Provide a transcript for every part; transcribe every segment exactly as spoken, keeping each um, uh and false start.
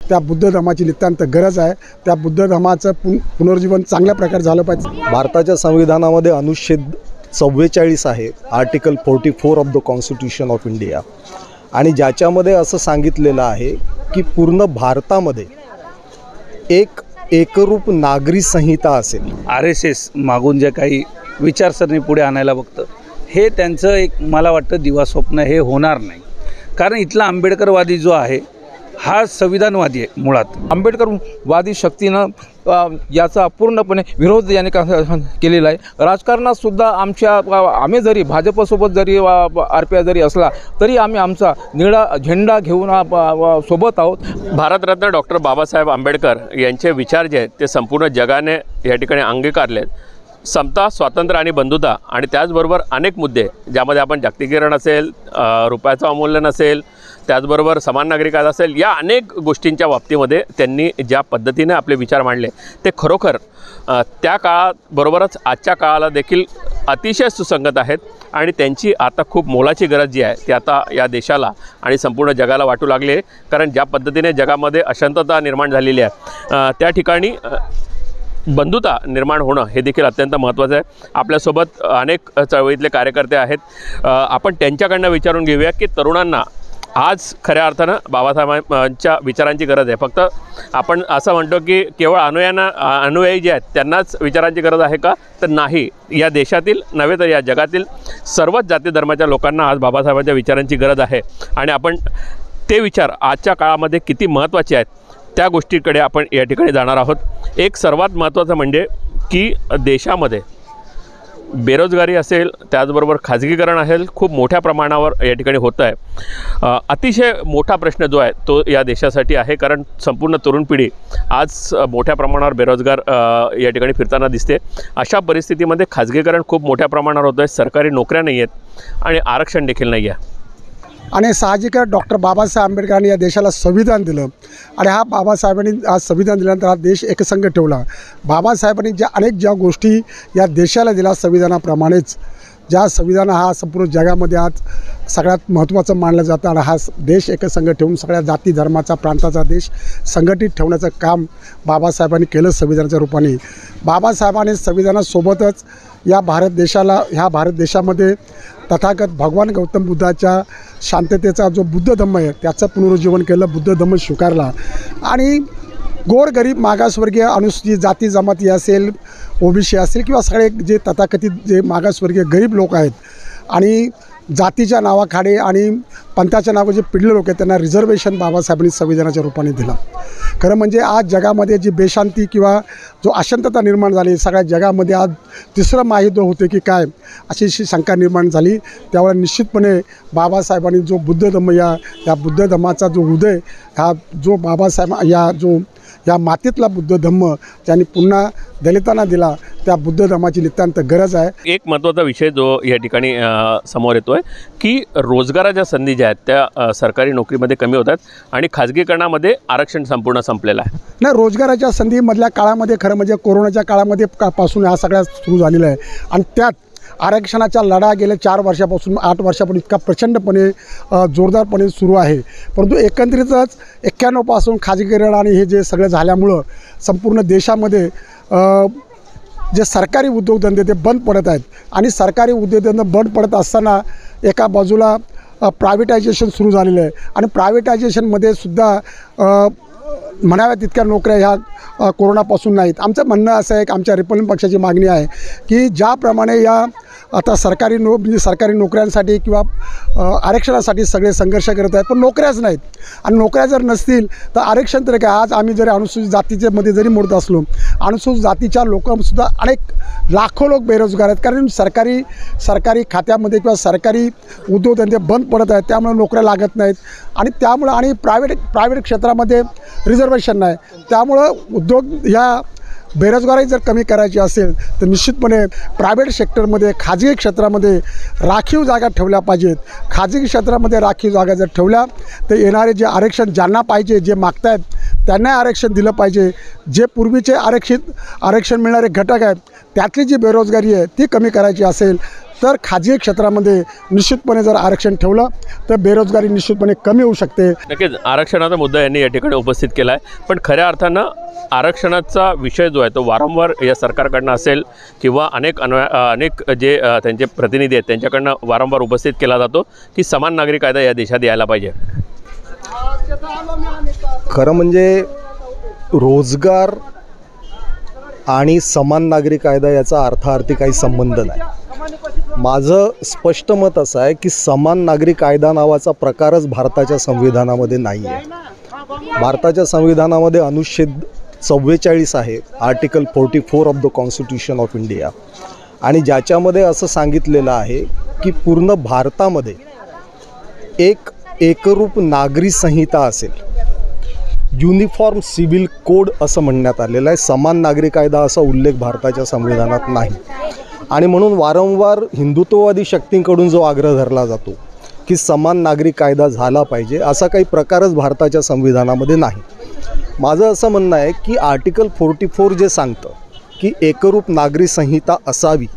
त्या बुद्ध धर्माची नितांत गरज आहे। त्या बुद्ध धर्माचं पुन पुनर्जीवन चांगल्या प्रकारे झालं पाहिजे। भारताच्या संविधानामध्ये अनुच्छेद चव्वेचाळीस आहे, article forty four of the constitution of India, आणि ज्याच्यामध्ये असं सांगितलेलं आहे की पूर्ण भारतामध्ये एक एकरूप नागरी संहिता असेल। आर एस एस मागून जे काही विचारसरणी पुढे आणायला बघतं हे त्यांचं एक मला वाटतं दिवास्वप्न हे होणार नाही, कारण इथला आंबेडकरवादी जो आहे हा संविधानवादी आहे मुळात। आंबेडकरवादी शक्तीनं याचा पूर्णपणे विरोध याने केलेला आहे। राजकारणातसुद्धा आमच्या आम्ही जरी भाजपसोबत जरी आर पी आय जरी असला तरी आम्ही आमचा निळा झेंडा घेऊन सोबत आहोत। भारतरत्न डॉक्टर बाबासाहेब आंबेडकर यांचे विचार जे आहेत ते संपूर्ण जगाने या ठिकाणी अंगीकारले आहेत। समता, स्वातंत्र्य आणि बंधुता, आणि त्याचबरोबर अनेक मुद्दे ज्यामध्ये आपण जागतिकीकरण असेल, रुपयाचं अवमूल्यन असेल, त्याचबरोबर समान नागरी कायदा असेल, या अनेक गोष्टींच्या बाबतीमध्ये त्यांनी ज्या पद्धतीने आपले विचार मांडले ते खरोखर त्या काळाबरोबरच आजच्या काळाला देखील अतिशय सुसंगत आहेत, आणि त्यांची आता खूप मोलाची गरज जी आहे ती आता या देशाला आणि संपूर्ण जगाला वाटू लागली आहे। कारण ज्या पद्धतीने जगामध्ये अशांतता निर्माण झालेली आहे त्या ठिकाणी बंधुता निर्माण होणं हे देखील अत्यंत महत्त्वाचं आहे। आपल्यासोबत अनेक चळवळीतले कार्यकर्ते आहेत, आपण त्यांच्याकडनं विचारून घेऊया की तरुणांना आज खऱ्या अर्थानं बाबासाहेबांच्या विचारांची गरज आहे। फक्त आपण असं म्हणतो की केवळ अनुयायांना अनुयायी जे आहेत त्यांनाच विचारांची गरज आहे का, तर नाही, या देशातील नव्हे तर या जगातील सर्वच जाती धर्माच्या लोकांना आज बाबासाहेबांच्या विचारांची गरज आहे, आणि आपण ते विचार आजच्या काळामध्ये किती महत्त्वाचे आहेत त्या गोष्टीकडे आपण या ठिकाणी जाणार आहोत। एक सर्वात महत्त्वाचं म्हणजे की देशामध्ये बेरोजगारी असेल, त्याचबरोबर खाजगीकरण असेल, खूप मोठ्या प्रमाणावर या ठिकाणी होतं आहे। अतिशय मोठा प्रश्न जो आहे तो या देशासाठी आहे, कारण संपूर्ण तरुण पिढी आज मोठ्या प्रमाणावर बेरोजगार या ठिकाणी फिरताना दिसते। अशा परिस्थितीमध्ये खाजगीकरण खूप मोठ्या प्रमाणावर होतं आहे, सरकारी नोकऱ्या नाही आहेत आणि आरक्षण देखील नाही आहे। आणि साहजिकच डॉक्टर बाबासाहेब आंबेडकरांनी या देशाला संविधान दिलं, आणि हा बाबासाहेबांनी आज संविधान दिल्यानंतर हा देश एकसंघ ठेवला। बाबासाहेबांनी ज्या अनेक ज्या गोष्टी या देशाला दिल्या संविधानाप्रमाणेच, ज्या संविधान हा संपूर्ण जगामध्ये आज सगळ्यात महत्त्वाचं मानलं जातं, आणि हा देश एकसंघ ठेवून सगळ्या जाती धर्माचा प्रांताचा देश संघटित ठेवण्याचं काम बाबासाहेबांनी केलं संविधानाच्या रूपाने। बाबासाहेबांनी संविधानासोबतच या भारत देशाला ह्या भारत देशामध्ये तथागत भगवान गौतम बुद्धाच्या शांततेचा जो बुद्ध धम्म आहे त्याचं पुनरुज्जीवन केलं, बुद्ध धम्म स्वीकारला, आणि गोरगरीब मागासवर्गीय अनुसूचित जाती जमाती असेल, ओबीसी असेल, किंवा सगळे जे तथाकथित जे मागासवर्गीय गरीब लोक आहेत आणि जातीच्या नावाखाली आणि पंथाच्या नावावर जे पिडले लोक आहेत त्यांना रिझर्वेशन बाबासाहेबांनी संविधानाच्या रूपाने दिलं। खरं म्हणजे आज जगामध्ये जी बेशांती किंवा जो अशांतता निर्माण झाली, सगळ्या जगामध्ये आज तिसरं महायुद्ध होते की काय अशी शंका निर्माण झाली। त्यावेळेला निश्चितपणे बाबासाहेबांनी जो बुद्ध धम्म या या बुद्ध धम्माचा जो हृदय हा जो बाबासाहेब या जो या मातीतला बुद्ध धम्म ज्यांनी पुन्हा दलितांना दिला, त्या बुद्ध धम्माची नितांत गरज आहे। एक महत्त्वाचा विषय जो या ठिकाणी समोर येतो आहे की रोजगाराच्या संधी ज्या आहेत त्या सरकारी नोकरीमध्ये कमी होतात आणि खाजगीकरणामध्ये आरक्षण संपूर्ण संपलेलं आहे। नाही, रोजगाराच्या संधीमधल्या काळामध्ये खरं म्हणजे कोरोनाच्या काळामध्ये पासून हा सगळ्या सुरू झालेला आहे, आणि त्यात आरक्षणाचा लढा गेल्या चार वर्षापासून आठ वर्षापासून इतका प्रचंडपणे जोरदारपणे सुरू आहे। परंतु एकंदरीतच एक्क्याण्णवपासून खाजगीकरण आणि हे जे सगळं झाल्यामुळं संपूर्ण देशामध्ये जे सरकारी उद्योगधंदे ते बंद पडत आहेत, आणि सरकारी उद्योगधंदे बंद पडत असताना एका बाजूला प्रायव्हेटायझेशन सुरू झालेलं आहे, आणि प्रायव्हेटायझेशनमध्ये सुद्धा म्हणाव्या तितक्या नोकऱ्या ह्या कोरोनापासून नाहीत। आमचं म्हणणं असं आहे की आमच्या रिपब्लिकन पक्षाची मागणी आहे की ज्याप्रमाणे या आता सरकारी नो म्हणजे सरकारी नोकऱ्यांसाठी किंवा आरक्षणासाठी सगळे संघर्ष करत आहेत, पण नोकऱ्याच नाहीत, आणि नोकऱ्या जर नसतील तर आरक्षण तर काय। आज आम्ही जरी अनुसूचित जातीच्या मध्ये जरी मोडत असलो, अनुसूचित जातीच्या लोकसुद्धा अनेक लाखो लोक बेरोजगार आहेत, कारण सरकारी सरकारी खात्यामध्ये किंवा सरकारी उद्योगधंदे बंद पडत आहेत, त्यामुळे नोकऱ्या लागत नाहीत, आणि त्यामुळं आणि प्रायव्हेट प्रायव्हेट क्षेत्रामध्ये रिझर्वेशन नाही, त्यामुळं उद्योग ह्या बेरोजगारी जर कमी करायची असेल तर निश्चितपणे प्रायव्हेट सेक्टरमध्ये खाजगी क्षेत्रामध्ये राखीव जागा ठेवल्या पाहिजेत। खाजगी क्षेत्रामध्ये राखीव जागा जर ठेवल्या तर येणारे जे आरक्षण ज्यांना पाहिजे, जे मागतायत त्यांना आरक्षण दिलं पाहिजे। जे पूर्वीचे आरक्षित आरक्षण मिळणारे घटक आहेत त्यातली जी बेरोजगारी आहे ती कमी करायची असेल तर खाजगी क्षेत्रामध्ये निश्चितपणे जर आरक्षण ठेवलं तर बेरोजगारी निश्चितपणे कमी होऊ शकते. नक्कीच आरक्षणाचा मुद्दा यांनी या ठिकाणी उपस्थित केला आहे, पण खऱ्या अर्थानं आरक्षणाचा विषय जो आहे तो वारंवार या सरकारकडनं असेल किंवा अनेक अन्वय अनेक जे अ, त्यांचे प्रतिनिधी आहेत त्यांच्याकडनं वारंवार उपस्थित केला जातो की समान नागरी कायदा या देशात यायला पाहिजे. खरं म्हणजे रोजगार आणि समान नागरी कायदा याचा अर्थार्थी काही संबंध नाही. माझं स्पष्ट मत असं आहे की समान नागरी कायदा नावाचा प्रकारच भारताच्या संविधानामध्ये नाही आहे. भारताच्या संविधानामध्ये अनुच्छेद चव्वेचाळीस आहे, article forty four of the constitution of India, आणि ज्याच्यामध्ये असं सांगितलेलं आहे की पूर्ण भारतामध्ये एक एकरूप नागरी संहिता असेल, युनिफॉर्म सिव्हिल कोड असं म्हणण्यात आलेलं आहे. समान नागरी कायदा असा उल्लेख भारताच्या संविधानात नाही. आणि म्हणून वारंवार हिंदुत्ववादी शक्तींकडून जो आग्रह धरला जातो की समान नागरी कायदा झाला पाहिजे, असा काही प्रकारच भारताच्या संविधानामध्ये नाही. माझं असं म्हणणं आहे की आर्टिकल फोर्टी फोर जे सांगतं की एकरूप नागरी संहिता असावी,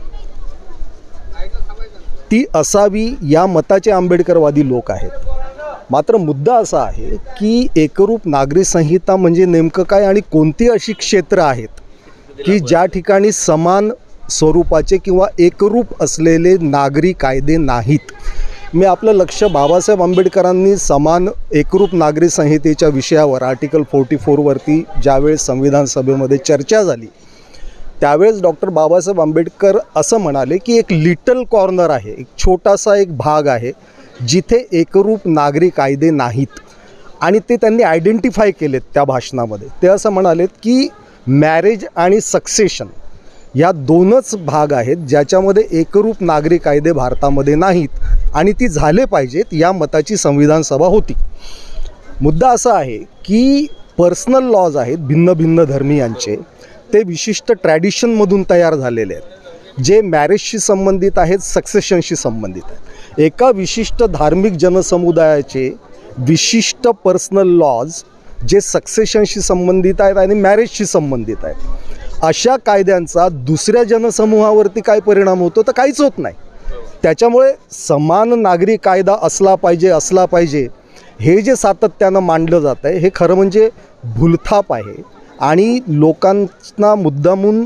ती असावी या मताचे आंबेडकरवादी लोक आहेत. मात्र मुद्दा असा आहे की एकरूप नागरी संहिता म्हणजे नेमकं काय आणि कोणती अशी क्षेत्र आहेत की ज्या ठिकाणी समान स्वरूपाचे किंवा एकरूप असलेले नागरी कायदे नाहीत. मी आपलं लक्ष बाबासाहेब आंबेडकरांनी समान एकरूप नागरी संहितेच्या विषयावर आर्टिकल फोर्टी फोरवरती ज्यावेळेस संविधान सभेमध्ये चर्चा झाली त्यावेळेस डॉक्टर बाबासाहेब आंबेडकर असं म्हणाले की एक लिटल कॉर्नर आहे, एक छोटासा एक भाग आहे जिथे एकरूप नागरी कायदे नाहीत, आणि ते त्यांनी आयडेंटिफाय केलेत त्या भाषणामध्ये. ते असं म्हणालेत की मॅरेज आणि सक्सेशन या दोनच भाग आहेत ज्याच्यामध्ये एकरूप नागरी कायदे भारतामध्ये नाहीत आणि ती झाले पाहिजेत या मताची संविधान सभा होती. मुद्दा असा आहे की पर्सनल लॉज आहेत भिन्न भिन्न धर्मीयांचे, ते विशिष्ट ट्रॅडिशनमधून तयार झालेले आहेत जे मॅरेजशी संबंधित आहेत, सक्सेशनशी संबंधित आहेत. एका विशिष्ट धार्मिक जनसमुदायाचे विशिष्ट पर्सनल लॉज जे सक्सेशनशी संबंधित आहेत आणि मॅरेजशी संबंधित आहेत, अशा कायद्यांचा दुसऱ्या जनसमूहावरती काय परिणाम होतो तर काहीच होत नाही. त्याच्यामुळे समान नागरी कायदा असला पाहिजे असला पाहिजे हे जे सातत्यानं मांडलं जातं आहे हे खरं म्हणजे भूलथाप आहे आणि लोकांना मुद्दामून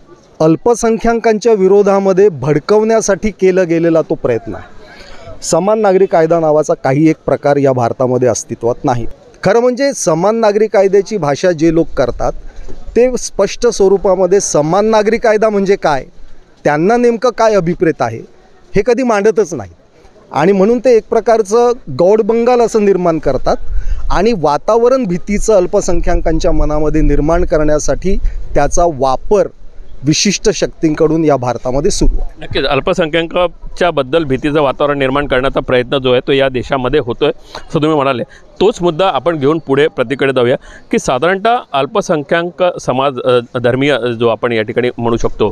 अल्पसंख्याकांच्या विरोधामध्ये भडकवण्यासाठी केला गेलेला तो प्रयत्न आहे. समान नागरी कायदा नावाचा काही एक प्रकार या भारतामध्ये अस्तित्वात नाही. खरं म्हणजे समान नागरी कायद्याची भाषा जे लोक करतात ते स्पष्ट स्वरूपामध्ये समान नागरी कायदा म्हणजे काय, त्यांना नेमकं काय अभिप्रेत आहे हे कधी मांडतच नाही. आणि म्हणून ते एक प्रकारचं गौडबंगाल असं निर्माण करतात आणि वातावरण भीतीचं अल्पसंख्याकांच्या मनामध्ये निर्माण करण्यासाठी त्याचा वापर विशिष्ट शक्तींकडून या भारतामध्ये सुरू आहे. नक्कीच अल्पसंख्याकाच्या बद्दल भीतीचं वातावरण निर्माण करण्याचा प्रयत्न जो आहे तो या देशामध्ये होतो आहे असं तुम्ही म्हणाले. तोच मुद्दा आपण घेऊन पुढे प्रतिकडे जाऊया की साधारणतः अल्पसंख्याक समाज धर्मीय जो आपण या ठिकाणी म्हणू शकतो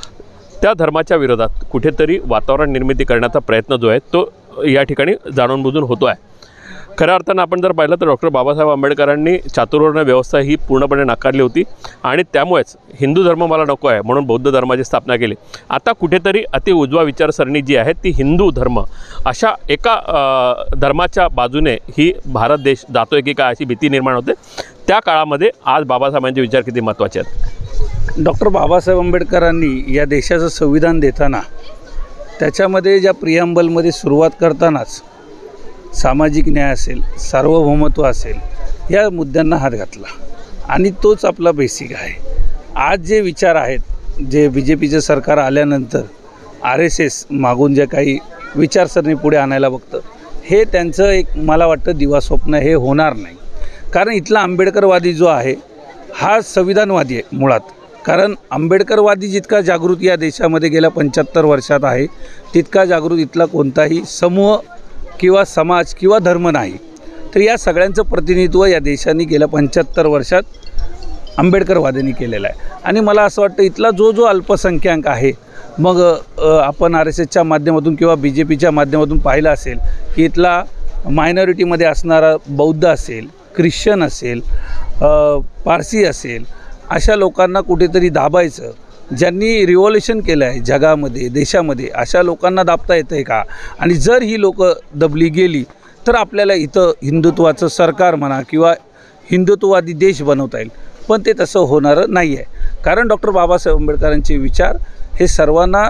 त्या धर्माच्या विरोधात कुठेतरी वातावरण निर्मिती करण्याचा प्रयत्न जो आहे तो या ठिकाणी जाणून बुजून होतो आहे. खऱ्या अर्थानं आपण जर पाहिलं तर डॉक्टर बाबासाहेब आंबेडकरांनी चातुर्वर्ण व्यवस्था ही पूर्णपणे नाकारली होती आणि त्यामुळेच हिंदू धर्म मला नको आहे म्हणून बौद्ध धर्माची स्थापना केली. आता कुठेतरी अति उजवा विचारसरणी जी आहे ती हिंदू धर्म अशा एका धर्माच्या बाजूने ही भारत देश जातो आहे की काय अशी भीती निर्माण होते. त्या काळामध्ये आज बाबासाहेबांचे विचार किती महत्त्वाचे आहेत. डॉक्टर बाबासाहेब आंबेडकरांनी या देशाचं संविधान देताना त्याच्यामध्ये ज्या प्रिअम्बलमध्ये सुरुवात करतानाच सामाजिक न्याय असेल, सार्वभौमत्व असेल या मुद्द्यांना हात घातला आणि तोच आपला बेसिक आहे. आज जे विचार आहेत जे बी जे पीचं सरकार आल्यानंतर आर एस एस मागून जे काही विचारसरणी पुढे आणायला बघतं हे त्यांचं एक मला वाटतं दिवास्वप्न हे होणार नाही. कारण इथला आंबेडकरवादी जो आहे हा संविधानवादी आहे मुळात. कारण आंबेडकरवादी जितका जागृत या देशामध्ये गेल्या पंच्याहत्तर वर्षात आहे तितका जागृत इथला कोणताही समूह किंवा समाज किंवा धर्म नाही. तर या सगळ्यांचं प्रतिनिधित्व या देशाने गेल्या पंच्याहत्तर वर्षात आंबेडकरवाद्यांनी केलेलं आहे. आणि मला असं वाटतं इथला जो जो अल्पसंख्याक आहे मग आपण आर एस एसच्या माध्यमातून किंवा बी जे पीच्या माध्यमातून पाहिलं असेल की इथला मायनॉरिटीमध्ये असणारा बौद्ध असेल, ख्रिश्चन असेल, पारसी असेल, अशा लोकांना कुठेतरी दाबायचं ज्यांनी रिव्हॉल्युशन केलं आहे जगामध्ये देशामध्ये, अशा लोकांना दाबता येतं आहे का? आणि जर ही लोकं दबली गेली तर आपल्याला इथं हिंदुत्वाचं सरकार म्हणा किंवा हिंदुत्ववादी देश बनवता येईल, पण ते तसं होणारं नाही आहे. कारण डॉक्टर बाबासाहेब आंबेडकरांचे विचार हे सर्वांना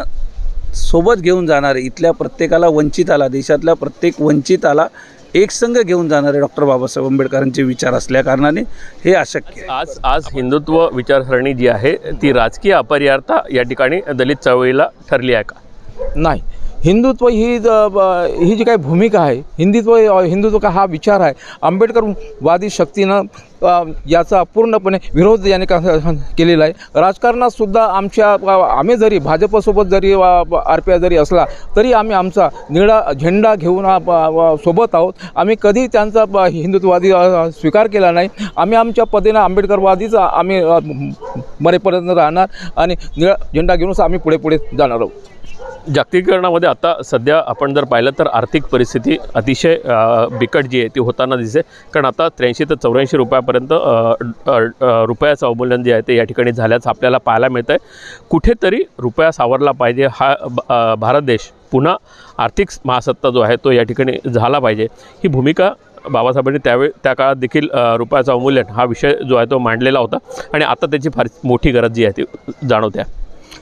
सोबत घेऊन जाणारे, इथल्या प्रत्येकाला वंचिताला, देशातल्या प्रत्येक वंचिताला एकसंघ घेऊन जाणारे डॉक्टर बाबासाहेब आंबेडकरांचे विचार असल्या कारणाने हे अशक्य आहे. आज आज हिंदुत्व विचारसरणी जी आहे ती राजकीय अपरिहार्यता या ठिकाणी दलित चळवळीला ठरली आहे का? नाही, हिंदुत्व ही ज- ब- ही जी काही भूमिका आहे, हिंदुत्व हिंदुत्व का हा विचार आहे, आंबेडकरवादी शक्तीनं अ, याचा पूर्णपणे विरोध याने का केलेला आहे. राजकारणातसुद्धा आमच्या आम्ही जरी भाजपसोबत जरी आर पी आय जरी असला तरी आम्ही आमचा निळा झेंडा घेऊन आ- ब- ब- सोबत आहोत. आम्ही कधी त्यांचा ब- हिंदुत्ववादी अ, स्वीकार केला नाही. आम्ही आमच्या पद्धतीनं आंबेडकरवादीच आम्ही अ, मरेपर्यंत राहणार आणि निळा झेंडा घेऊनच आम्ही पुढे पुढे जाणार आहोत. जागतिकीकरणामध्ये आता सध्या आपण जर पाहिलं तर आर्थिक परिस्थिती अतिशय अ, बिकट जी आहे ती होताना दिसते. कारण आता त्र्याऐंशी ते चौऱ्याऐंशी रुपयापर्यंत अ, अ, अ, रुपयाचं अवमूल्यन जे आहे ते या ठिकाणी झाल्याचं आपल्याला पाहायला मिळतं आहे. कुठेतरी रुपया सावरला पाहिजे, हा अ, भारत देश पुन्हा आर्थिक महासत्ता जो आहे तो या ठिकाणी झाला पाहिजे, ही भूमिका बाबासाहेबांनी त्यावेळी त्या काळात देखील अ, रुपयाचं अवमूल्यन हा विषय जो आहे तो मांडलेला होता आणि आता त्याची फार मोठी गरज जी आहे ती जाणवते आहे.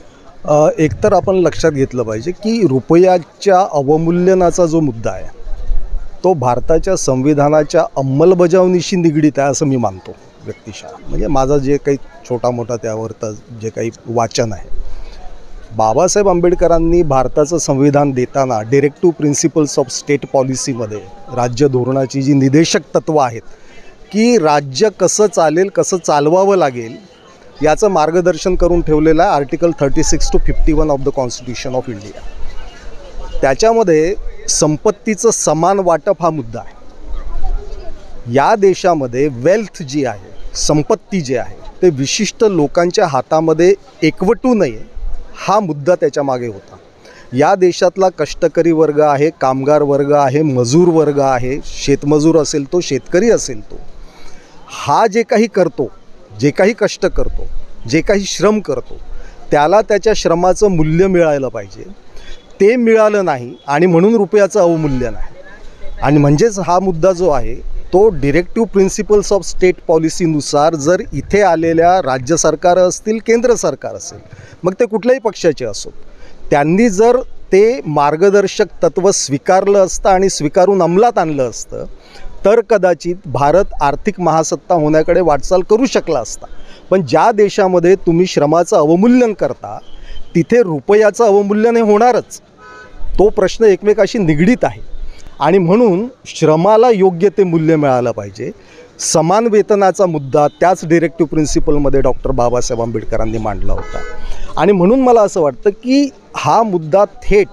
अ, एकतर आपण लक्षात घेतलं पाहिजे की रुपयाच्या अवमूल्यनाचा जो मुद्दा आहे तो भारताच्या संविधानाच्या अंमलबजावणीशी निगडीत आहे असं मी मानतो व्यक्तिशः. म्हणजे माझा जे काही छोटा मोठा त्यावरचं जे काही वाचन आहे, बाबासाहेब आंबेडकरांनी भारताचं संविधान देताना डिरेक्टिव्ह प्रिन्सिपल्स ऑफ स्टेट पॉलिसीमध्ये राज्य धोरणाची जी निदेशक तत्त्वं आहेत की राज्य कसं चालेल, कसं चालवावं लागेल याचं मार्गदर्शन करून ठेवलेलं आहे article thirty six two fifty one of the constitution of India. त्याच्यामध्ये संपत्तीचं समान वाटप हा मुद्दा आहे. या देशामध्ये वेल्थ जी आहे, संपत्ती जी आहे ते विशिष्ट लोकांच्या हातामध्ये एकवटू नये हा मुद्दा त्याच्या मागे होता. या देशातला कष्टकरी वर्ग आहे, कामगार वर्ग आहे, मजूर वर्ग आहे, शेतमजूर असेल तो, शेतकरी असेल तो, हा जे काही करतो, जे काही कष्ट करतो, जे काही श्रम करतो त्याला त्याच्या श्रमाचं मूल्य मिळायला पाहिजे. ते मिळालं नाही आणि म्हणून रुपयाचं अवमूल्यन आहे. आणि म्हणजेच हा मुद्दा जो आहे तो डिरेक्टिव्ह प्रिन्सिपल्स ऑफ स्टेट पॉलिसीनुसार जर इथे आलेल्या राज्य सरकारं असतील, केंद्र सरकार असेल, मग ते कुठल्याही पक्षाचे असो, त्यांनी जर ते मार्गदर्शक तत्त्व स्वीकारलं असतं आणि स्वीकारून अंमलात आणलं असतं तर कदाचित भारत आर्थिक महासत्ता होण्याकडे वाटचाल करू शकला असता. पण ज्या देशामध्ये तुम्ही श्रमाचं अवमूल्यन करता तिथे रुपयाचं अवमूल्यन हे होणारच. तो प्रश्न एकमेकाशी निगडीत आहे आणि म्हणून श्रमाला योग्य ते मूल्य मिळालं पाहिजे. समान वेतनाचा मुद्दा त्याच डिरेक्टिव्ह प्रिन्सिपलमध्ये डॉक्टर बाबासाहेब आंबेडकरांनी मांडला होता. आणि म्हणून मला असं वाटतं की हा मुद्दा थेट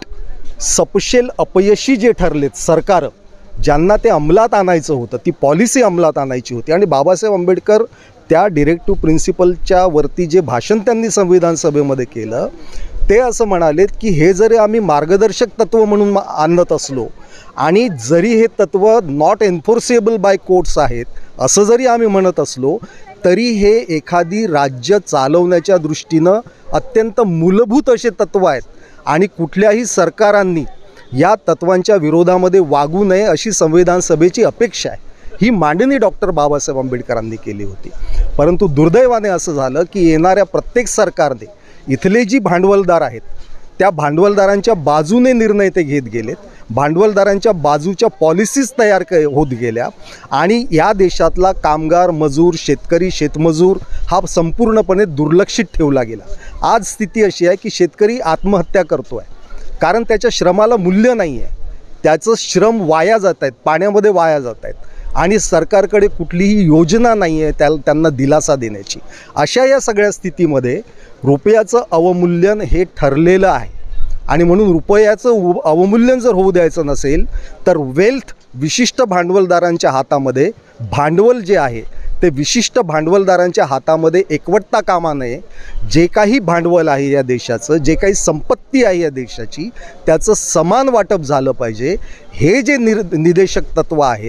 सपशेल अपयशी जे ठरलेत सरकारं, ज्यांना ते अंमलात आणायचं होतं, ती पॉलिसी अंमलात आणायची होती आणि बाबासाहेब आंबेडकर त्या डिरेक्टिव्ह प्रिन्सिपलच्या वरती जे भाषण त्यांनी संविधान सभेमध्ये केलं ते असं म्हणालेत की हे जरी आम्ही मार्गदर्शक तत्त्व म्हणून आणत असलो आणि जरी हे तत्त्व नॉट एन्फोर्सेबल बाय कोर्ट्स आहेत असं जरी आम्ही म्हणत असलो तरी हे एखादी राज्य चालवण्याच्या दृष्टीनं अत्यंत मूलभूत असे तत्त्व आहेत आणि कुठल्याही सरकारांनी या तत्वांच्या विरोधामध्ये वागू नये अशी संविधान सभेची अपेक्षा आहे. ही मांडणी डॉक्टर बाबासाहेब आंबेडकरांनी केली होती. परंतु दुर्दैवाने असं झालं की येणाऱ्या प्रत्येक सरकारने इथले जी भांडवलदार आहेत त्या भांडवलदारांच्या बाजूने निर्णय ते घेत गेलेत, भांडवलदारांच्या बाजूच्या पॉलिसीज तयार क होत गेल्या आणि या देशातला कामगार, मजूर, शेतकरी, शेतमजूर हा संपूर्णपणे दुर्लक्षित ठेवला गेला. आज स्थिती अशी आहे की शेतकरी आत्महत्या करतो आहे कारण त्याच्या श्रमाला मूल्य नाही आहे. त्याचं श्रम वाया जात आहेत, पाण्यामध्ये वाया जात आहेत आणि सरकारकडे कुठलीही योजना नाही आहे त्या त्यांना दिलासा देण्याची. अशा या सगळ्या स्थितीमध्ये रुपयाचं अवमूल्यन हे ठरलेलं आहे आणि म्हणून रुपयाचं अवमूल्यन जर होऊ द्यायचं नसेल तर वेल्थ विशिष्ट भांडवलदारांच्या हातामध्ये, भांडवल जे आहे ते विशिष्ट भांडवलदारांच्या हातामध्ये एकवटता कामा नये. जे काही भांडवल आहे या देशाचं, जे काही संपत्ती आहे या देशाची, त्याचं समान वाटप झालं पाहिजे. हे जे निर निदेशक तत्त्व आहे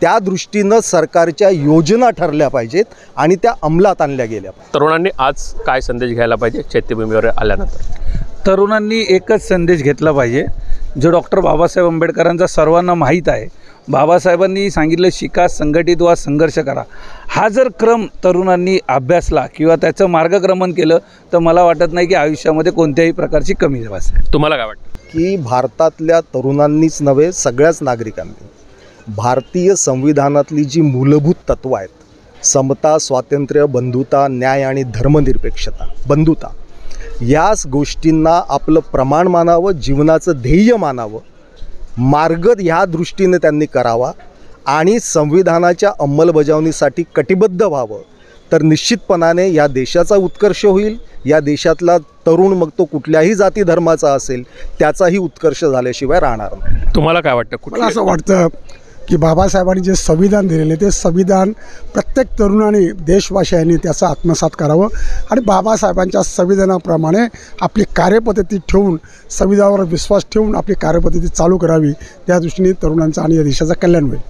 त्या दृष्टीनं सरकारच्या योजना ठरल्या पाहिजेत आणि त्या अंमलात आणल्या गेल्या. तरुणांनी आज काय संदेश घ्यायला पाहिजे चैत्यभूमीवर आल्यानंतर? तरुणांनी एकच संदेश घेतला पाहिजे जो डॉक्टर बाबासाहेब आंबेडकरांचा सर्वांना माहीत आहे. बाबासाहेबांनी सांगितलं शिका, संघटित व्हा, संघर्ष करा. हा जर क्रम तरुणांनी अभ्यासला किंवा त्याचं मार्गक्रमण केलं तर मला वाटत नाही की आयुष्यामध्ये कोणत्याही प्रकारची कमी असेल. तुम्हाला काय वाटतं? की भारतातल्या तरुणांनीच नव्हे, सगळ्याच नागरिकांनी भारतीय संविधानातली जी मूलभूत तत्त्वं आहेत, समता, स्वातंत्र्य, बंधुता, न्याय आणि धर्मनिरपेक्षता, बंधुता, याच गोष्टींना आपलं प्रमाण मानावं, जीवनाचं ध्येय मानावं, मार्ग ह्या दृष्टीने त्यांनी करावा आणि संविधानाच्या अंमलबजावणीसाठी कटिबद्ध व्हावं. तर निश्चितपणाने या देशाचा उत्कर्ष होईल. या देशातला तरुण, मग तो कुठल्याही जाती धर्माचा असेल, त्याचाही उत्कर्ष झाल्याशिवाय राहणार नाही. तुम्हाला काय वाटतं? मला कुठलं असं वाटतं की बाबासाहेबांनी जे संविधान दिलेले ते संविधान प्रत्येक तरुणाने, देशवासियांनी त्याचं आत्मसात करावं आणि बाबासाहेबांच्या संविधानाप्रमाणे आपली कार्यपद्धती ठेवून, संविधानावर विश्वास ठेवून आपली कार्यपद्धती चालू करावी. त्या दृष्टीने तरुणांचं आणि या देशाचं कल्याण होईल.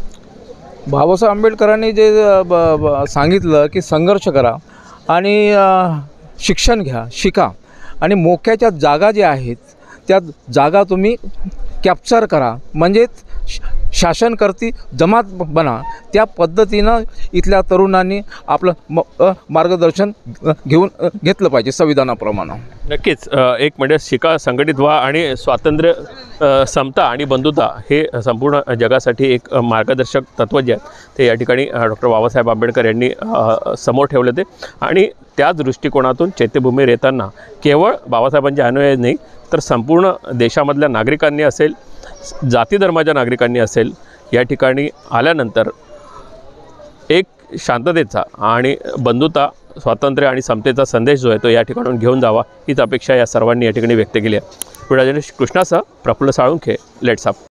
बाबासाहेब आंबेडकरांनी जे ब ब सांगितलं की संघर्ष करा आणि अ, शिक्षण घ्या, शिका आणि मोक्याच्या जागा ज्या आहेत त्या जागा तुम्ही कॅप्चर करा, म्हणजेच शासनकर्ती जमात बना. त्या पद्धतीनं इथल्या तरुणांनी आपलं म अ, मार्गदर्शन घेऊन अ, घेतलं पाहिजे संविधानाप्रमाणे. नक्कीच. अ, एक म्हणजे शिका, संघटित व्हा आणि स्वातंत्र्य, अ, समता आणि बंधुता हे संपूर्ण जगासाठी एक अ, मार्गदर्शक तत्त्व जे आहे ते या ठिकाणी डॉक्टर बाबासाहेब आंबेडकर यांनी अ, समोर ठेवले ते. आणि त्याच दृष्टिकोनातून चैत्यभूमीवर येताना केवळ बाबासाहेबांचे अनुयायी नाही तर संपूर्ण देशामधल्या नागरिकांनी असेल, जाती धर्माच्या नागरिकांनी असेल, या ठिकाणी आल्यानंतर एक शांततेचा आणि बंधुता, स्वातंत्र्य आणि समतेचा संदेश जो आहे तो या ठिकाणून घेऊन जावा हीच अपेक्षा या सर्वांनी या ठिकाणी व्यक्त केली आहे. व्हिडिओ जर्नलिस्ट कृष्णासह प्रफुल्ल साळुंखे, लेट्स अप.